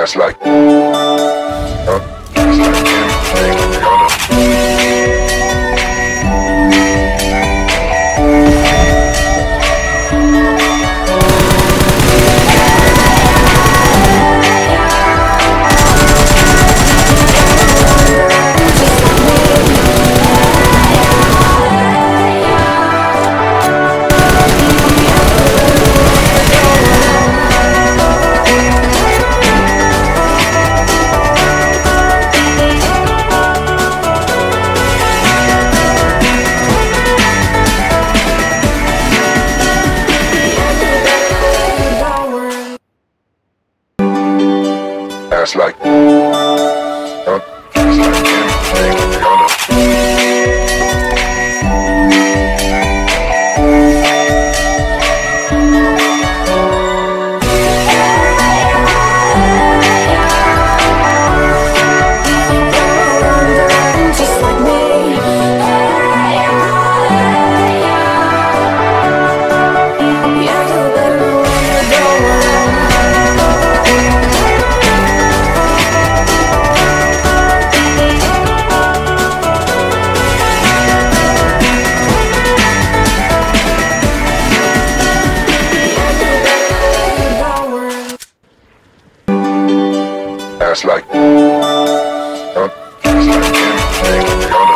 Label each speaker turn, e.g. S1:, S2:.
S1: That's like, that's like everything gonna. That's like, that's like everything gonna. That's like, that's like everything gonna.